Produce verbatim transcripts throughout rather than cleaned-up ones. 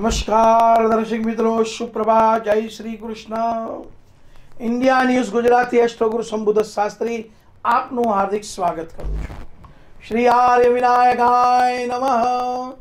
નમસ્કાર દર્શક મિત્રો, સુપ્રભાત, જય શ્રી કૃષ્ણ। ઇન્ડિયા ન્યૂઝ ગુજરાતી એસ્ટ્રોગુરુ સંબુદ્ધ શાસ્ત્રી આપનું હાર્દિક સ્વાગત કરું છું। શ્રી આર્ય વિનાયકાય નમઃ।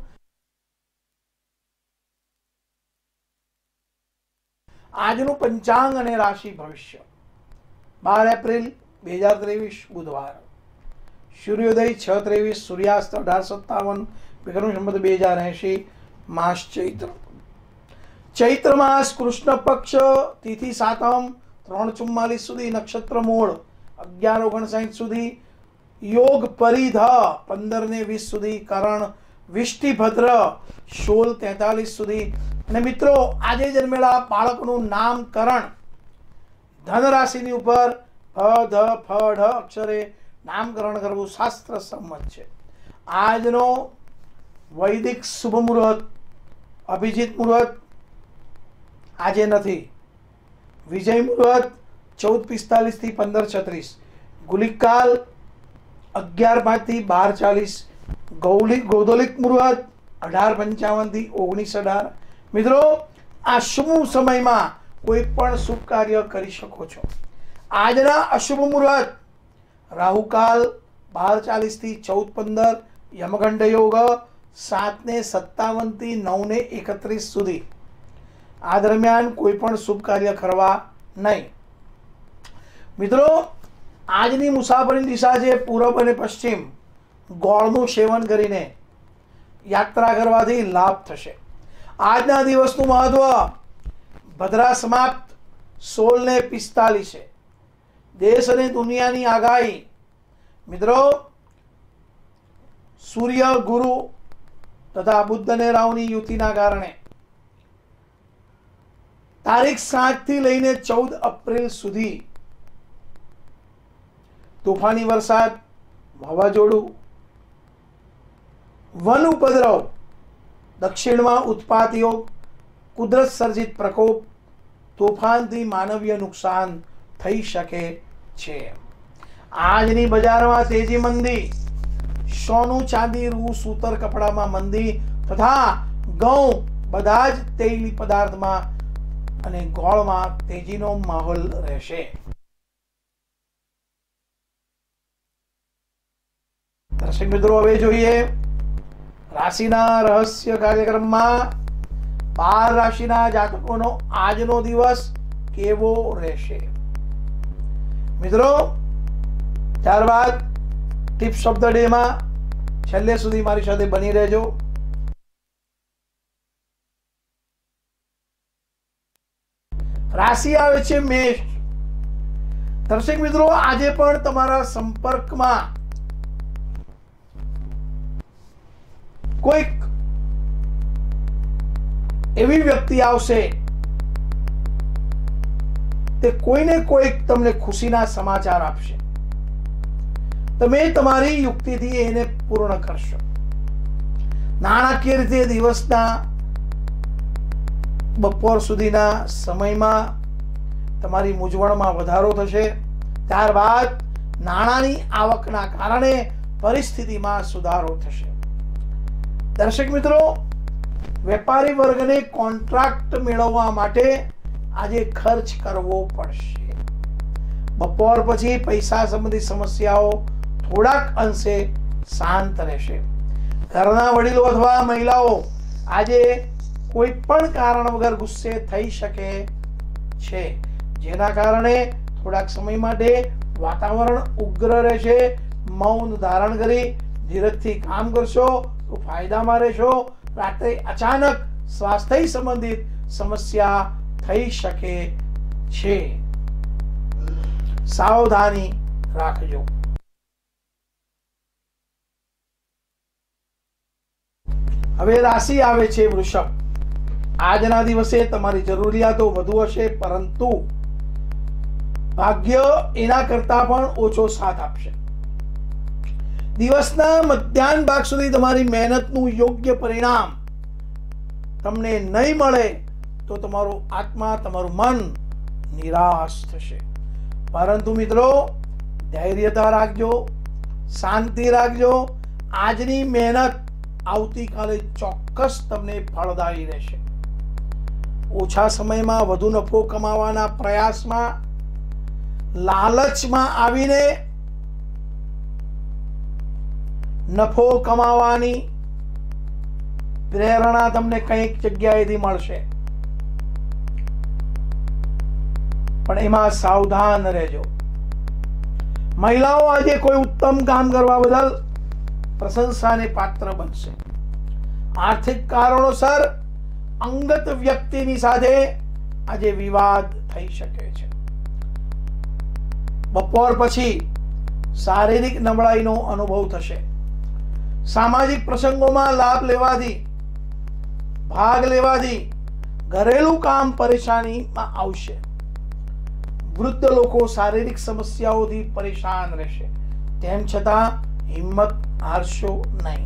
આજનું પંચાંગ અને રાશિ ભવિષ્ય બાર એપ્રિલ બે હજાર ત્રેવીસ બુધવાર, સૂર્યોદય છ ત્રેવીસ, સૂર્યાસ્ત અઢાર સત્તાવન, વિક્રમ સંવત બે હજાર એસી, मास चैत्र चैत्र मास कृष्ण पक्ष तिथि सातम त्रण चुम्मालीस सुधी, नक्षत्र मूळ अग्यार ओगणसाठ सुधी, योग परिध पंदर ने वीस सुधी, करण विष्टि भद्र सोल तेतालीस सुधी। અને મિત્રો, આજે જન્મેલા બાળકનું નામકરણ ધન રાશિની ઉપર ફ ધ ફ ઢ અક્ષરે નામકરણ કરવું શાસ્ત્ર સંમત છે। આજનો વૈદિક શુભ મુહૂર્ત અભિજીત મુહૂર્ત આજે નથી। વિજય મુહૂર્ત ચૌદ પિસ્તાલીસ થી પંદર છત્રીસ, ગુલિક કાલ અગિયાર પાંચ થી બાર ચાલીસ, ગૌલિક ગૌદોલિક મુહૂર્ત અઢાર પંચાવન થી ઓગણીસ અઢાર। મિત્રો, આ શુભ સમયમાં કોઈ પણ શુભ કાર્ય કરી શકો છો। આજના અશુભ મુહૂર્ત રાહુકાલ બાર ચાલીસ થી ચૌદ પંદર, યમગંડ યોગ सात ने सत्तावन थी नौ ने एकत्रीस सुधी। आ दरमियान कोई पण शुभ कार्य करवा नहीं। मित्रों, आजनी मुसाफरी दिशा है पूर्व और पश्चिम। गोळનું सेवन करीने यात्रा करवाथी लाभ थशे। आजना दिवसનું महत्व भद्रा समाप्त सोल ने पिस्तालीस है। देश और दुनियानी आगाही मित्रों, सूर्य गुरु तथा बुद्ध ने राहुनी युतिना कारणे तारीख सात थी लईने चौदह अप्रैल सुधी तोफानी वरसाद, वावाजोडुं, वन उपद्रव, दक्षिण में उत्पात योग, कुदरत सर्जित प्रकोप, तोफान थी मानवीय नुकसान थई शके छे। आजनी बजार में तेजी मंदी, सोनू चांदी रू सूतर कपड़ा में मंदी तथा घऊं बधाज तेली पदार्थ में अने गोळ में तेजी नो माहौल रहेशे। दर्शक मित्रों, हवे जोईए राशिना रहस्य कार्यक्रम में बार राशिना जातकोनो आजनो दिवस केवो रहेशे। मित्रों, त्यारबाद टिप्स ऑफ द डे में छेल्ले सुधी मारी साथे बनी रहेजो। राशि आवे छे मेष। दर्शक मित्रों, आजे पण तमारा संपर्क में कोई एवी व्यक्ति आवशे ते कोई ने कोई तमने खुशीना समाचार आपशे। તમે તમારી યુક્તિથી એને પૂર્ણ કરશો। નાણાકીય રીતે દિવસના બપોર સુધીના સમયમાં તમારી મૂંઝવણમાં વધારો થશે। ત્યારબાદ નાણાંની આવકના કારણે પરિસ્થિતિમાં સુધારો થશે। દર્શક મિત્રો, વેપારી વર્ગને કોન્ટ્રાક્ટ મેળવવા માટે આજે ખર્ચ કરવો પડશે। બપોર પછી પૈસા સંબંધી સમસ્યાઓ થોડાક અંશે શાંત રહેશે। ઘરના વડીલો અથવા મહિલાઓ આજે કોઈ પણ કારણ વગર ગુસ્સે થઈ શકે છે, જેના કારણે થોડાક સમય માટે વાતાવરણ ઉગ્ર રહેશે। મૌન ધારણ કરી ધીરજથી કામ કરશો તો ફાયદામાં રહેશો। રાત્રે અચાનક સ્વાસ્થ્ય સંબંધિત સમસ્યા થઈ શકે છે, સાવધાની રાખજો। હવે રાશિ આવે છે વૃષભ। આજના દિવસે તમારી જરૂરિયાતો વધુ હશે, પરંતુ ભાગ્ય એના કરતા પણ ઓછો સાથ આપશે। દિવસના મધ્યાહન ભાગ સુધી તમારી મહેનતનું યોગ્ય પરિણામ તમને નહીં મળે તો તમારો આત્મા, તમારું મન નિરાશ થશે। પરંતુ મિત્રો, ધૈર્યતા રાખજો, શાંતિ રાખજો। આજની મહેનત આવતીકાલે ચોક્કસ તમને ફળદાયી રહેશે। ઓછા સમયમાં વધુ નફો કમાવાના પ્રયાસમાં લાલચમાં આવીને નફો કમાવાની પ્રેરણા તમને કંઈક જગ્યાએથી મળશે, પણ એમાં સાવધાન રહેજો. મહિલાઓ આજે કોઈ ઉત્તમ કામ કરવા બદલ પ્રશંસાને પાત્ર બનશે. આર્થિક કારણોસર અંગત વ્યક્તિની સાથે આજે વિવાદ થઈ શકે છે. બપોર પછી શારીરિક નબળાઈનો અનુભવ થશે. સામાજિક પ્રસંગોમાં લાભ લેવાથી, ભાગ લેવાથી ઘરેલું કામ પરેશાનીમાં આવશે. વૃદ્ધ લોકો શારીરિક સમસ્યાઓથી પરેશાન રહેશે. તેમ છતાં હિંમત હારશો નહીં.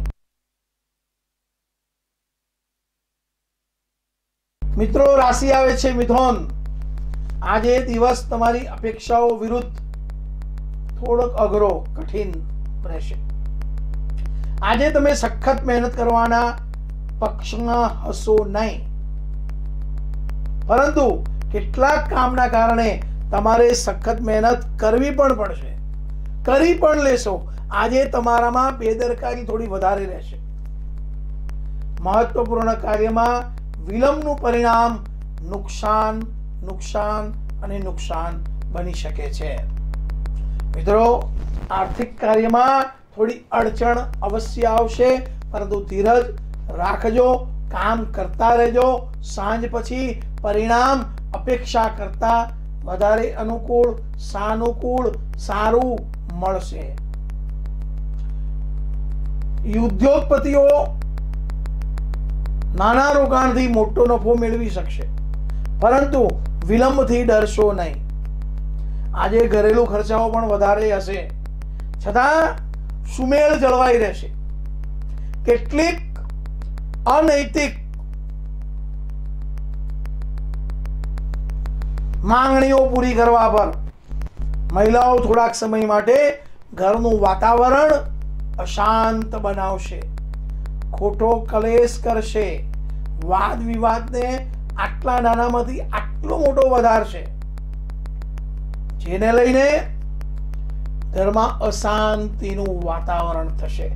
મિત્રો, રાશિ આવે છે મિથુન. આજે દિવસ તમારી અપેક્ષાઓ વિરુદ્ધ થોડોક અઘરો, કઠિન રહેશે. આજે તમે સખત મહેનત કરવાના પક્ષમાં હશો નહીં, પરંતુ કેટલાક કામના કારણે તમારે સખત મહેનત કરવી પણ પડશે, કરી પણ લેશો. આજે તમારામાં બેદરકારી થોડી વધારે રહેશે. મહત્વપૂર્ણ કાર્યમાં વિલંબનું પરિણામ નુકસાન, નુકસાન અને નુકસાન બની શકે છે. મિત્રો, આર્થિક કાર્યમાં થોડી અડચણ અવશ્ય આવશે, પરંતુ ધીરજ રાખજો, કામ કરતા રહેજો. સાંજ પછી પરિણામ અપેક્ષા કરતા વધારે અનુકૂળ, સાનુકૂળ, સારું મળશે. ઉદ્યોગપતિઓ નાના રોકાણથી મોટો નફો મેળવી શકશે, પરંતુ વિલંબથી ડરશો નહીં. આજે ઘરેલું ખર્ચાઓ પણ વધારે હશે, છતાં સુમેળ જળવાઈ રહેશે. કેટલીક અનૈતિક માંગણીઓ પૂરી કરવા પર મહિલાઓ થોડાક સમય માટે ઘરનું વાતાવરણ અશાંત બનાવશે, ખોટો કલેશ કરશે, વાદ વિવાદને આટલા નાનામાંથી આટલો મોટો વધારશે, જેને લઈને ઘરમાં અશાંતિનું વાતાવરણ થશે.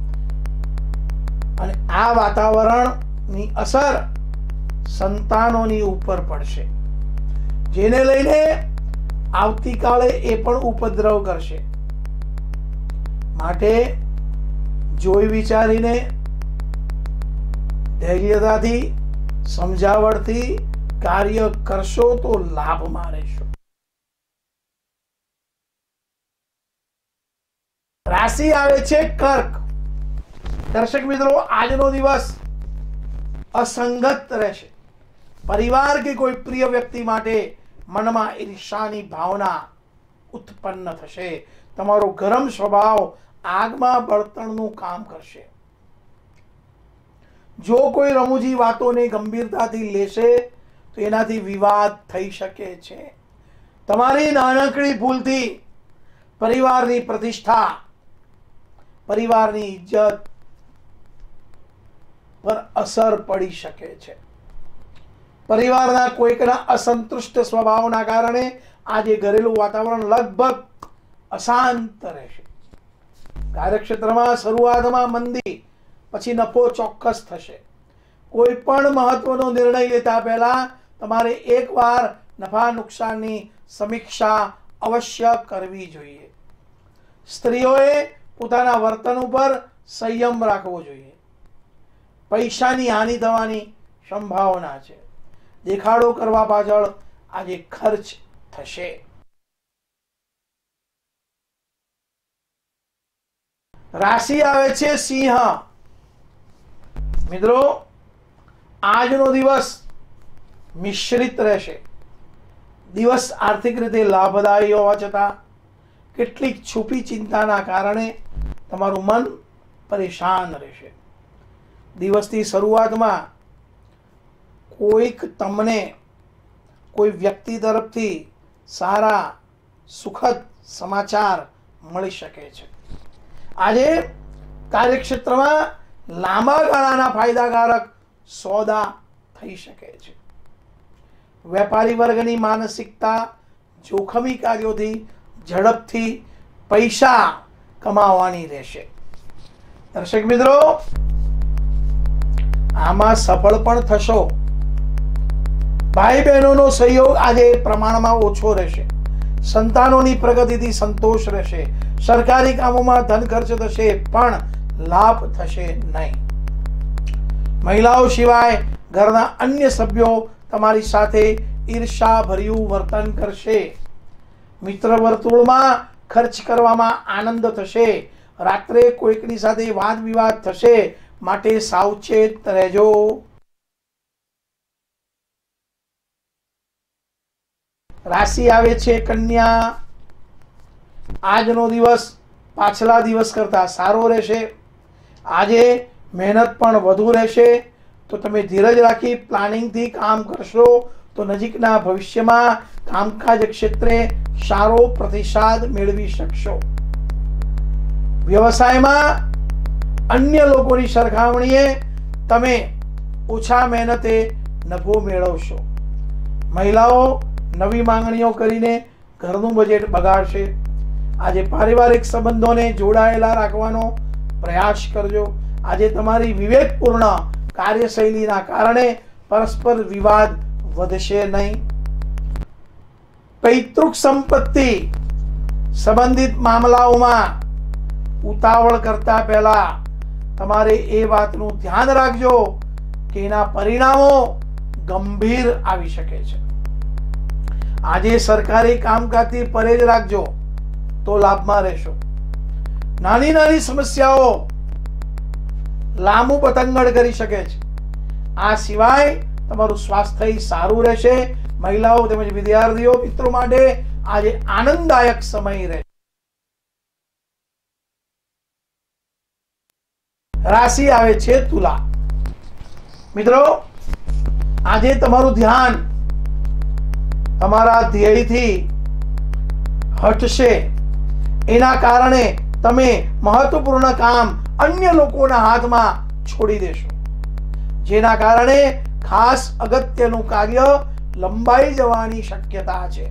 અને આ વાતાવરણની અસર સંતાનોની ઉપર પડશે, જેને લઈને આવતીકાલે એ પણ ઉપદ્રવ કરશે. માટે જોઈ વિચારીને, ધૈર્યતાથી, સમજાવટથી કાર્ય કરશો તો લાભમાં રહેશો. રાશિ આવે છે કર્ક. દર્શક મિત્રો, આજનો દિવસ અસંગત રહેશે. પરિવાર કે કોઈ પ્રિય વ્યક્તિ માટે મનમાં ઈર્ષાની ભાવના ઉત્પન્ન થશે. તમારો ગરમ સ્વભાવ આગમાં બળતણનું કામ કરશે. જો કોઈ રમૂજી વાતોને ગંભીરતાથી લેશે તો એનાથી વિવાદ થઈ શકે છે. તમારી નાનકડી ભૂલથી પરિવારની પ્રતિષ્ઠા, પરિવારની ઇજ્જત પર અસર પડી શકે છે. પરિવારના કોઈકના અસંતુષ્ટ સ્વભાવના કારણે આજે ઘરેલું વાતાવરણ લગભગ અશાંત રહેશે. કાર્યક્ષેત્રમાં શરૂઆતમાં મંદી, પછી નફો ચોક્કસ થશે. કોઈ પણ મહત્વનો નિર્ણય લેતા પહેલા તમારે એકવાર નફા નુકસાનની સમીક્ષા અવશ્ય કરવી જોઈએ. સ્ત્રીઓએ પોતાના વર્તન ઉપર સંયમ રાખવો જોઈએ. પૈસાની હાનિ થવાની સંભાવના છે. દેખાડો કરવા પાછળ આજે ખર્ચ થશે. રાશિ આવે છે સિંહ. મિત્રો, આજનો દિવસ મિશ્રિત રહેશે. દિવસ આર્થિક રીતે લાભદાયી હોવા છતાં કેટલીક છુપી ચિંતાના કારણે તમારું મન પરેશાન રહેશે. દિવસની શરૂઆતમાં કોઈક તમને કોઈ વ્યક્તિ તરફથી સારા સુખદ સમાચાર મળી શકે છે. આજે કાર્યક્ષેત્રમાં લાંબા ગાળાના ફાયદાકારક સોદા થઈ શકે છે. વેપારી વર્ગની માનસિકતા જોખમી કાર્યોથી ઝડપથી પૈસા કમાવાની રહેશે. દર્શક મિત્રો, આમાં સફળ પણ થશો. ભાઈ બહેનોનો સહયોગ આજે પ્રમાણમાં ઓછો રહેશે. સંતાનોની પ્રગતિથી સંતોષ રહેશે. સરકારી કામોમાં ધન ખર્ચ થશે પણ લાભ થશે નહીં. મહિલાઓ સિવાય ઘરના અન્ય સભ્યો તમારી સાથે ઈર્ષાભર્યું વર્તન કરશે. મિત્ર વર્તુળમાં ખર્ચ કરવામાં આનંદ થશે. રાત્રે કોઈકની સાથે વાદ વિવાદ થશે, માટે સાવચેત રહેજો. રાશિ આવે છે કન્યા. આજનો દિવસ પાછલા દિવસ કરતા સારો રહેશે. આજે મહેનત પણ વધુ રહેશે, તો તમે ધીરજ રાખી પ્લાનિંગથી કામ કરશો તો નજીકના ભવિષ્યમાં કામકાજ ક્ષેત્રે સારો પ્રતિસાદ મેળવી શકશો. વ્યવસાયમાં અન્ય લોકોની સરખામણીએ તમે ઓછા મહેનતે નફો મેળવશો. મહિલાઓ નવી માંગણીઓ કરીને ઘરનું બજેટ બગાડશે. આજે પારિવારિક સંબંધોને જોડાયેલા રાખવાનો પ્રયાસ કરજો. આજે તમારી વિવેકપૂર્ણ કાર્યશૈલીના કારણે પરસ્પર વિવાદ વધશે નહીં. પૈતૃક સંપત્તિ સંબંધિત મામલાઓમાં ઉતાવળ કરતા પહેલા તમારે એ વાતનું ધ્યાન રાખજો કે એના પરિણામો ગંભીર આવી શકે છે. આજે સરકારી કામકાજથી પરેજ રાખજો તો લાભમાં રહેશો. નાની નાની સમસ્યાઓ લાંબુ પતંગડ કરી શકે છે. આ સિવાય તમારું સ્વાસ્થ્ય સારું રહેશે. મહિલાઓ તેમજ વિદ્યાર્થીઓ મિત્રો માટે આજે આનંદદાયક સમય રહેશે. રાશિ આવે છે તુલા. મિત્રો, આજે તમારું ધ્યાન તમારા ધ્યેયથી હટશે. એના કારણે તમે મહત્વપૂર્ણ કામ અન્ય લોકોના હાથમાં છોડી દેશો, જેના કારણે ખાસ અગત્યનું કાર્ય લંબાઈ જવાની શક્યતા છે.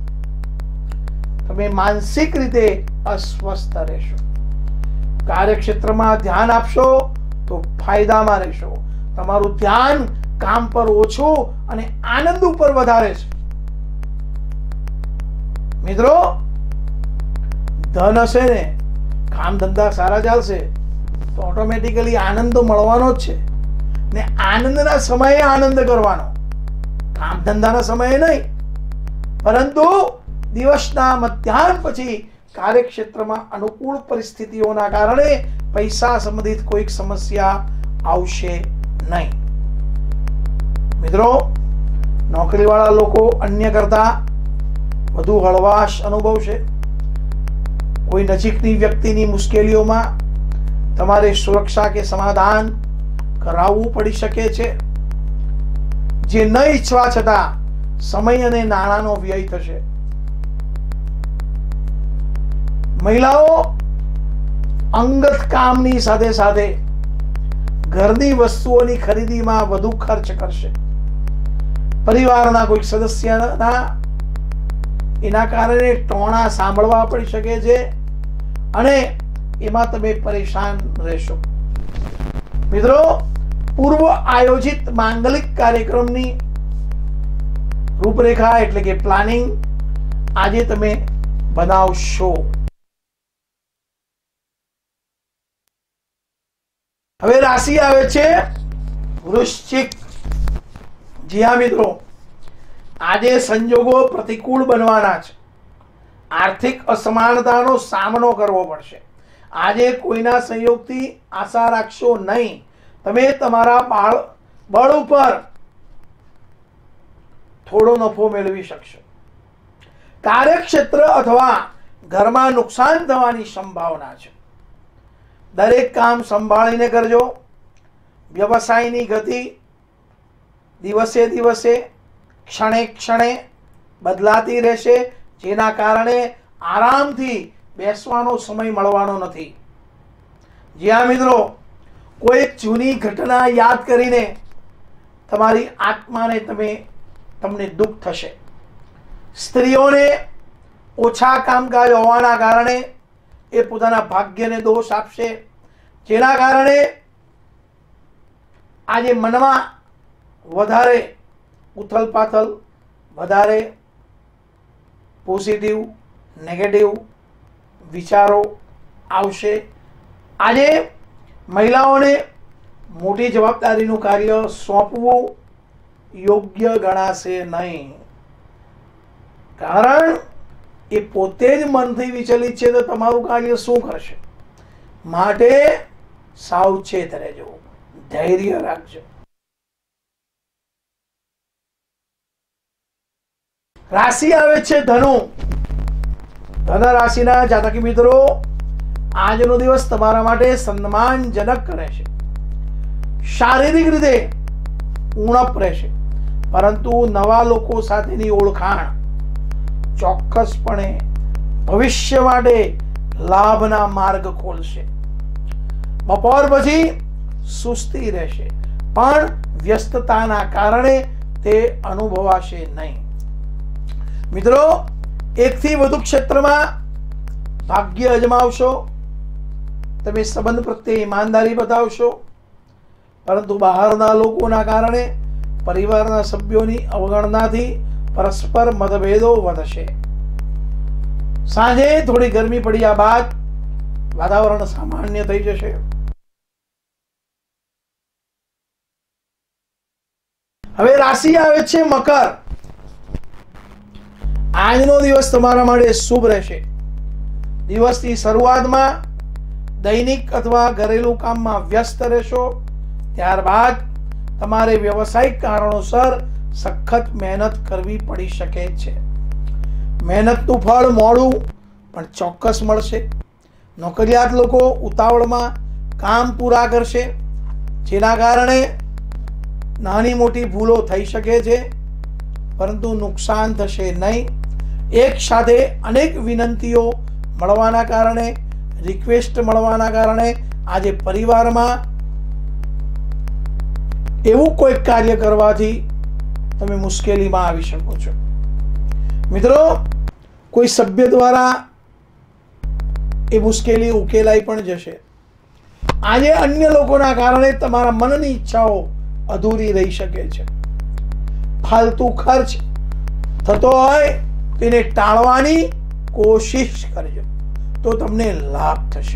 તમે માનસિક રીતે અસ્વસ્થ રહેશો. કાર્યક્ષેત્રમાં ધ્યાન આપશો તો ફાયદામાં રહેશો. તમારું ધ્યાન કામ પર ઓછું અને આનંદ ઉપર વધારે છે. મિત્રો, ધન હશે ને, કામ ધંધા સારા ચાલશે તો ઓટોમેટિકલી આનંદ તો મળવાનો જ છે ને. આનંદના સમયે આનંદ કરવાનો, કામ ધંધાના સમયે નહીં. પરંતુ દિવસના મધ્યાહન પછી કાર્યક્ષેત્રમાં અનુકૂળ પરિસ્થિતિઓના કારણે પૈસા સંબંધિત કોઈક સમસ્યા આવશે નહીં. મિત્રો, નોકરીવાળા લોકો અન્ય કરતા વધુ હળવાશ અનુભવશે. કોઈ નજીકની વ્યક્તિની મુશ્કેલીઓમાં તમારે સુરક્ષા કે સમાધાન કરાવવું પડી શકે છે, જે ન ઈચ્છવા છતાં સમય અને નાણાંનો વ્યય થશે. મહિલાઓ અંગત કામની સાથે સાથે ઘરની વસ્તુઓની ખરીદીમાં વધુ ખર્ચ કરશે. પરિવારના કોઈ સદસ્યના એના કારણે ટોણા સાંભળવા પડી શકે છે અને એમાં તમે પરેશાન રહેશો. મિત્રો, પૂર્વ આયોજિત માંગલિક કાર્યક્રમની રૂપરેખા એટલે કે પ્લાનિંગ આજે તમે બનાવશો. હવે રાશિ આવે છે વૃશ્ચિક. જી હા મિત્રો, આજે સંજોગો પ્રતિકૂળ બનવાના છે. આર્થિક અસમાનતાનો સામનો કરવો પડશે. આજે કોઈના સહયોગથી આશા રાખશો નહીં. તમે તમારા બાળ બળ ઉપર થોડો નફો મેળવી શકશો. કાર્યક્ષેત્ર અથવા ઘરમાં નુકસાન થવાની સંભાવના છે. દરેક કામ સંભાળીને કરજો. વ્યવસાયની ગતિ દિવસે દિવસે ક્ષણે ક્ષણે બદલાતી રહેશે, જેના કારણે આરામથી બેસવાનો સમય મળવાનો નથી. જ્યાં મિત્રો, કોઈ જૂની ઘટના યાદ કરીને તમારી આત્માને તમે તમને દુઃખ થશે. સ્ત્રીઓને ઓછા કામકાજ હોવાના કારણે એ પોતાના ભાગ્યને દોષ આપશે, જેના કારણે આજે મનમાં વધારે ઉથલ પાથલ, વધારે પોઝિટિવ નેગેટિવ વિચારો આવશે. આજે મહિલાઓને મોટી જવાબદારીનું કાર્ય સોંપવું યોગ્ય ગણાશે નહીં, કારણ એ પોતે જ મનથી વિચલિત છે તો તમારું કાર્ય શું કરશે. માટે સાવચેત રહેજો, ધૈર્ય રાખજો. રાશિ આવે છે ધનુ. ધન રાશિના જાતક મિત્રો, આજનો દિવસ તમારા માટે સન્માનજનક રહેશે. શારીરિક રીતે ઉણપ રહેશે, પરંતુ નવા લોકો સાથેની ઓળખાણ ચોક્કસપણે ભવિષ્ય માટે લાભના માર્ગ ખોલશે. બપોર પછી સુસ્તી રહેશે, પણ વ્યસ્તતાના કારણે તે અનુભવાશે નહીં. મિત્રો, એકથી વધુ ક્ષેત્રમાં ભાગ્ય અજમાવશો. તમે સંબંધ પ્રત્યે ઈમાનદારી બતાવશો, પરંતુ બહારના લોકોના કારણે પરિવારના સભ્યોની અવગણનાથી પરસ્પર મતભેદો વધશે. સાંજે થોડી ગરમી પડ્યા બાદ વાતાવરણ સામાન્ય થઈ જશે. હવે રાશિ આવે છે મકર. આજનો દિવસ તમારા માટે શુભ રહેશે. દિવસની શરૂઆતમાં દૈનિક અથવા ઘરેલું કામમાં વ્યસ્ત રહેશો. ત્યારબાદ તમારે વ્યવસાયિક કારણોસર સખત મહેનત કરવી પડી શકે છે. મહેનતનું ફળ મોડું પણ ચોક્કસ મળશે. નોકરિયાત લોકો ઉતાવળમાં કામ પૂરા કરશે, જેના કારણે નાની મોટી ભૂલો થઈ શકે છે, પરંતુ નુકસાન થશે નહીં. એક સાથે અનેક વિનંતીઓ મળવાના કારણે, રિક્વેસ્ટ મળવાના કારણે આજે પરિવારમાં એવું કોઈ કાર્ય કરવાથી તમે મુશ્કેલીમાં આવી શકો છો. મિત્રો, કોઈ સભ્ય દ્વારા એ મુશ્કેલી ઉકેલાઈ પણ જશે. આજે અન્ય લોકોના કારણે તમારા મનની ઈચ્છાઓ અધૂરી રહી શકે છે. ફાલતુ ખર્ચ થતો હોય તેને ટાળવાની કોશિશ કરજો, તો તમને લાભ થશે.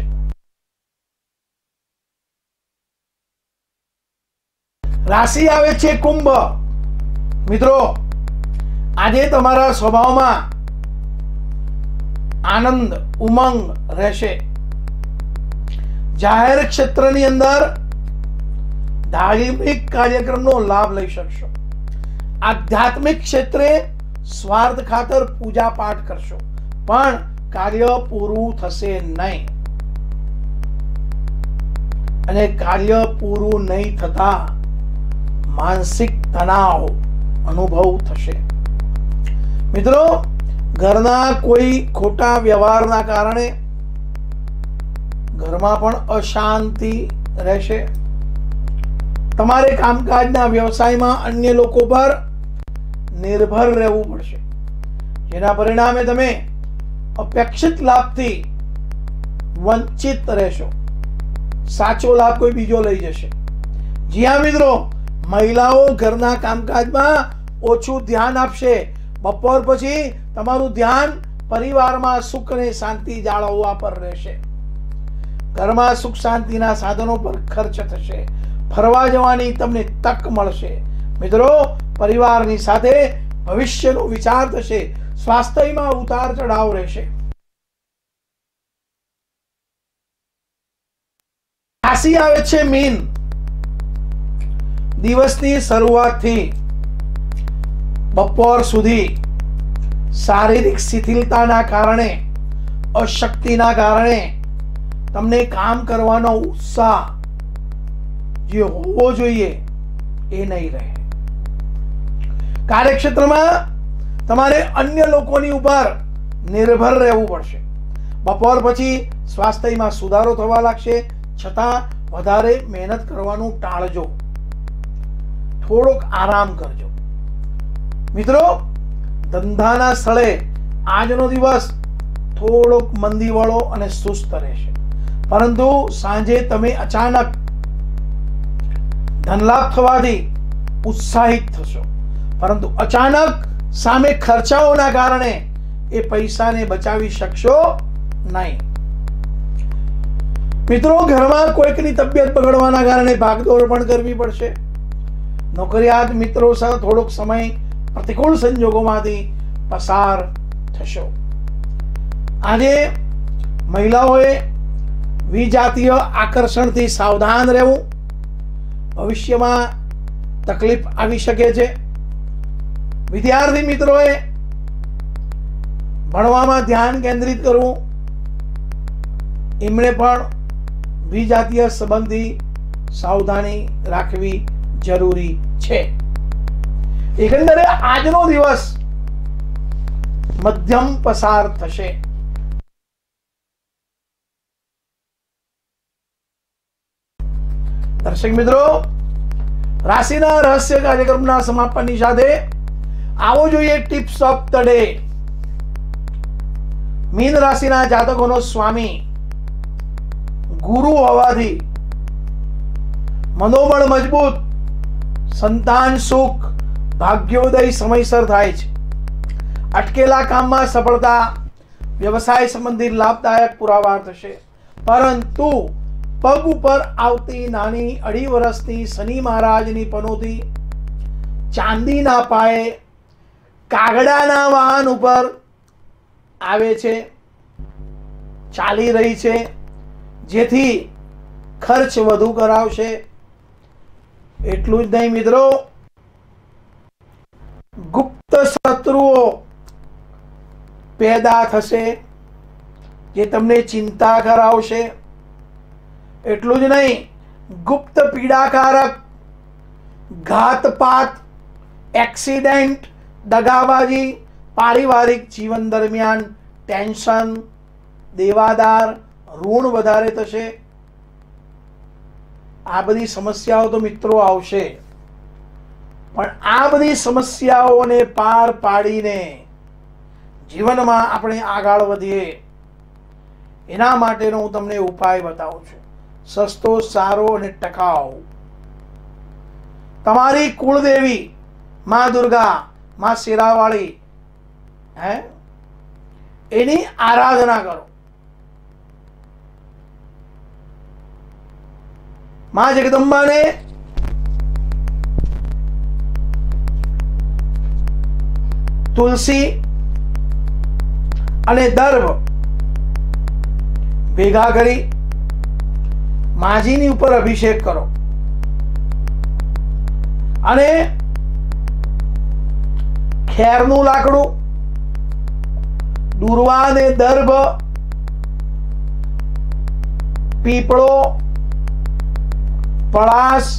રાશિ આવે છે કુંભ. મિત્રો, આજે તમારા સ્વભાવમાં આનંદ ઉમંગ રહેશે. જાહેર ક્ષેત્રની અંદર ધાર્મિક કાર્યક્રમનો લાભ લઈ શકશો. આધ્યાત્મિક ક્ષેત્રે સ્વાર્થ ખાતર પૂજા પાઠ કરશો, પણ કાર્ય પૂરું થશે નહીં. અને કાર્ય પૂરું નહીં થતા માનસિક તણાવ અનુભવ થશે. મિત્રો, ઘરના કોઈ ખોટા વ્યવહારના કારણે ઘરમાં પણ અશાંતિ રહેશે. તમારે કામકાજના વ્યવસાયમાં અન્ય લોકો પર નિર્ભર રહેવું પડશે, જેના પરિણામે તમે અપેક્ષિત લાભથી વંચિત રહેશો. સાચો લાભ કોઈ બીજો લઈ જશે. જી હા મિત્રો, મહિલાઓ ઘરના કામકાજમાં ઓછું ધ્યાન આપશે. બપોર પછી તમારું ધ્યાન પરિવારમાં સુખ અને શાંતિ જાળવવા પર રહેશે. ઘરમાં સુખ શાંતિના સાધનો પર ખર્ચ થશે. ફરવા જવાની તમને તક મળશે. મિત્રો, પરિવારની સાથે ભવિષ્યનો વિચાર થશે. સ્વાસ્થ્યમાં ઉતાર ચઢાવ રહેશે. રાશિ આવે છે મીન. દિવસની શરૂઆતથી બપોર સુધી શારીરિક શિથિલતાના કારણે, અશક્તિના કારણે તમને કામ કરવાનો ઉત્સાહ જે હોવો જોઈએ એ નહીં રહે. કાર્યક્ષેત્રમાં તમારે અન્ય લોકોની ઉપર નિર્ભર રહેવું પડશે. બપોર પછી સ્વાસ્થ્યમાં સુધારો થવા લાગશે, છતાં વધારે મહેનત કરવાનું ટાળજો. થોડોક આરામ કરજો. મિત્રો, ધંધાના સ્થળે આજનો દિવસ થોડોક મંદીવાળો અને સુસ્ત રહેશે, પરંતુ સાંજે તમે અચાનક ધનલાભ થવાથી ઉત્સાહિત થશો, પરંતુ અચાનક સામે ખર્ચાઓના કારણે એ પૈસાને બચાવી શકશો નહીં. મિત્રો, ઘરમાં કોઈકની તબિયત બગડવાના કારણે ભાગદોડ પણ કરવી પડશે. નોકરિયાત મિત્રો સાથે થોડોક સમય પ્રતિકૂળ સંજોગોમાંથી પસાર થશો. આજે મહિલાઓએ વિજાતીય આકર્ષણથી સાવધાન રહેવું. ભવિષ્યમાં તકલીફ આવી શકે છે. વિદ્યાર્થી મિત્રોએ ભણવામાં ધ્યાન કેન્દ્રિત કરવું. એમણે પણ વિજાતીય સંબંધી સાવધાની રાખવી જરૂરી છે. એકંદરે આજનો દિવસ મધ્યમ પસાર થશે. દર્શક મિત્રો, રાશિના રહસ્ય કાર્યક્રમના સમાપનની સાથે આવો જોઈએ ટિપ્સ ઓફ ધ ડે. મીન રાશિના જાતકોનો સ્વામી ગુરુ હોવાથી મનોબળ મજબૂત, સંતાન સુખ, ભાગ્યોદય સમયસર થાય છે. અટકેલા કામમાં સફળતા, વ્યવસાય સંબંધિત લાભદાયક પુરાવા થશે. પરંતુ પગ ઉપર આવતી નાની અઢી વર્ષની શનિ મહારાજની પનોતી, ચાંદીના પાયે, કાગડાના વાહન ઉપર આવે છે, ચાલી રહી છે, જેથી ખર્ચ વધુ કરાવશે. એટલું જ નહીં મિત્રો, ગુપ્ત શત્રુઓ પેદા થશે જે તમને ચિંતા કરાવશે. એટલું જ નહીં, ગુપ્ત પીડાકારક ઘાતપાત, એક્સિડન્ટ, દગાબાજી, પારિવારિક જીવન દરમિયાન ટેન્શન, દેવાદાર, ઋણ વધારે થશે. આ બધી સમસ્યાઓ તો મિત્રો આવશે, પણ આ બધી સમસ્યાઓને પાર પાડીને જીવનમાં આપણે આગળ વધીએ એના માટેનો હું તમને ઉપાય બતાવું છું. સસ્તો, સારો અને ટકાઉ. તમારી કુળદેવી માં દુર્ગા, માં શેરાવાળી, હે એની આરાધના કરો. માં જગદંબાને તુલસી અને દર્ભ ભેગા કરી માજીની ઉપર અભિષેક કરો અને ખેરનું લાકડું, દુર્વા અને દર્ભ, પીપળો, પળાસ,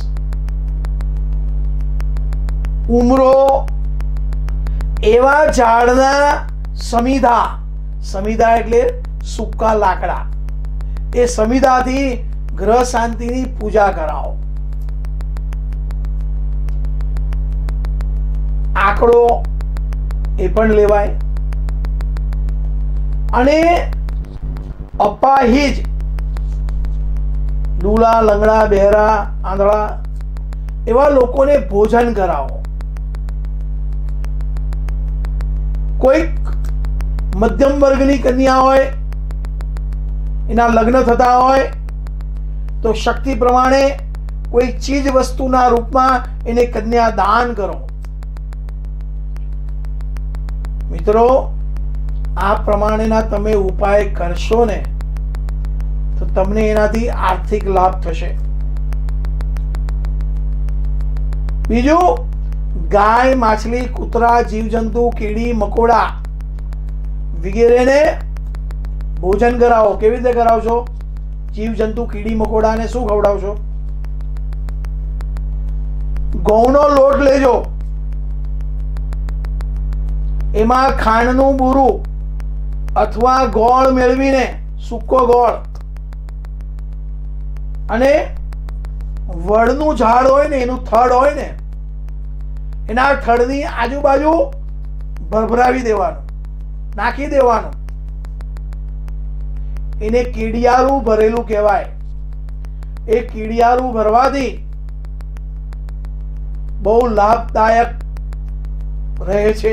ઉમરો એવા ઝાડના સમિધા, સમિધા એટલે સૂકા લાકડા, એ સમિધાથી ગ્રહ શાંતિની પૂજા કરાવો. આંકડો એ પણ લેવાય. અને અપાહિજ, લૂલા, લંગડા, બહેરા, આંધળા એવા લોકોને ભોજન કરાવો. કોઈક મધ્યમ વર્ગની કન્યા હોય, એના લગ્ન થતા હોય તો શક્તિ પ્રમાણે કોઈ ચીજ વસ્તુના રૂપમાં એને કન્યા દાન કરો. મિત્રો, આ પ્રમાણેના તમે ઉપાય કરશો ને તો તમને એનાથી આર્થિક લાભ થશે. બીજું, ગાય, માછલી, કૂતરા, જીવજંતુ, કીડી, મકોડા વગેરેને ભોજન કરાવો. કેવી રીતે કરાવશો? જીવજંતુ, કીડી મકોડાને શું ખવડાવશો? ઘઉંનો લોટ લેજો, એમાં ખાંડનું બુરું અથવા ગોળ મેળવીને, સૂકો ગોળ, અને વડનું ઝાડ હોય ને એનું થડ હોય ને એના થડની આજુબાજુ ભરભરાવી દેવાનું, નાખી દેવાનું. એને કીડિયારું ભરેલું કહેવાય. એ કીડિયારું ભરવાથી બહુ લાભદાયક રહે છે.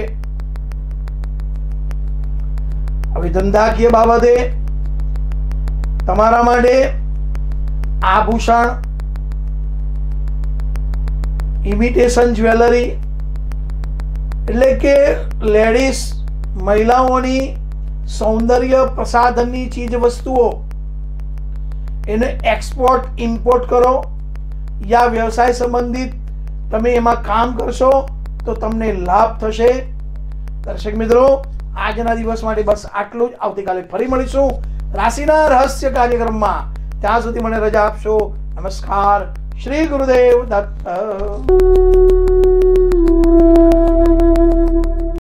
હવે ધંધાકીય બાબતે તમારા માટે આભૂષણ, ઇમિટેશન જ્વેલરી એટલે કે લેડીઝ મહિલાઓની સૌંદર્ય પ્રસાધનની ચીજ વસ્તુઓ એને એક્સપોર્ટ ઇમ્પોર્ટ કરો યા વ્યવસાય સંબંધિત તમે એમાં કામ કરશો તો તમને લાભ થશે. દર્શક મિત્રો, આજના દિવસ માટે બસ આટલું જ. આવતીકાલે ફરી મળીશું રાશિના રહસ્ય કાર્યક્રમમાં. ત્યાં સુધી મને રજા આપશો. નમસ્કાર. શ્રી ગુરુદેવ દત્ત.